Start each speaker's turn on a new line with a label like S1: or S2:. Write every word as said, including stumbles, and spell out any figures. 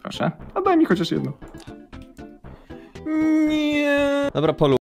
S1: Proszę, a daj mi chociaż jedno. Nie.
S2: Dobra, Polu.